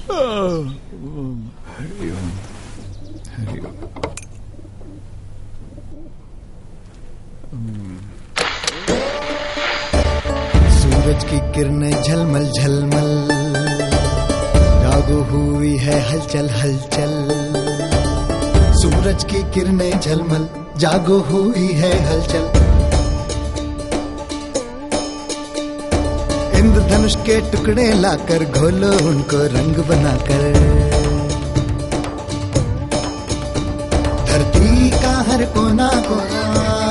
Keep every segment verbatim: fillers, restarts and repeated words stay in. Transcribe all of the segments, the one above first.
हरि ओम, हरि ओम। सूरज की किरणें झलमल झलमल, जागो हुई है हलचल हलचल। सूरज की किरणें झलमल, जागो हुई है हलचल। इंद्रधनुष के टुकड़े लाकर घोलो उनको रंग बनाकर। धरती का हर कोना कोना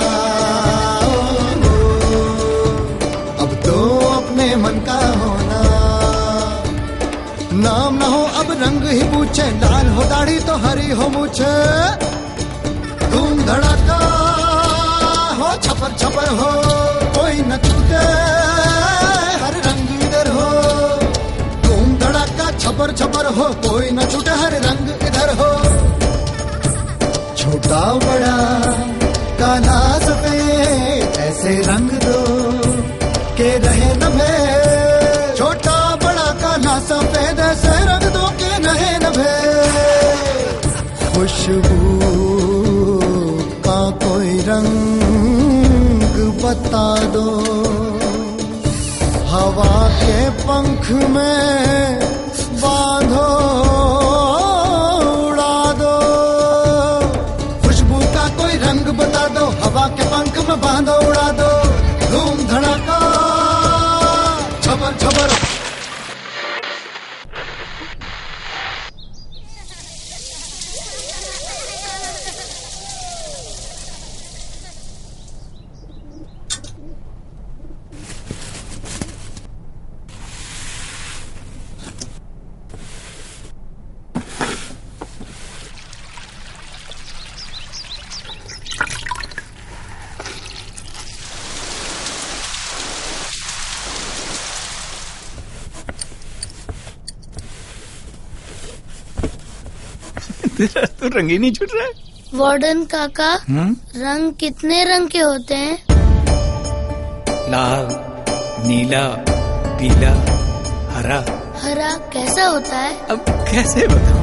अब तो अपने मन का होना। नाम ना हो अब रंग ही पूछे, लाल हो दाढ़ी तो हरी हो मूछे। धूम धड़ाका हो छपर छपर हो, कोई न छूटे हर रंग इधर हो। धूम धड़ाका छपर छपर हो, कोई न छूटे हर रंग इधर हो। छोटा बड़ा काला सफेद ऐसे रंग दो के रहे न भेद। छोटा बड़ा काला सफेद ऐसे रंग दो के रहे न भेद। खुशबू का कोई रंग बता दो, हवा के पंख में बांधो उड़ा दो। खुशबू का कोई रंग बता दो, हवा के पंख में बांधो उड़ा दो। धूम धड़ाका छबर छबर। तेरा तो रंग ही नहीं छूट रहा है। वार्डन काका, हुँ? रंग कितने रंग के होते हैं? लाल, नीला, पीला, हरा। हरा कैसा होता है? अब कैसे बताऊं?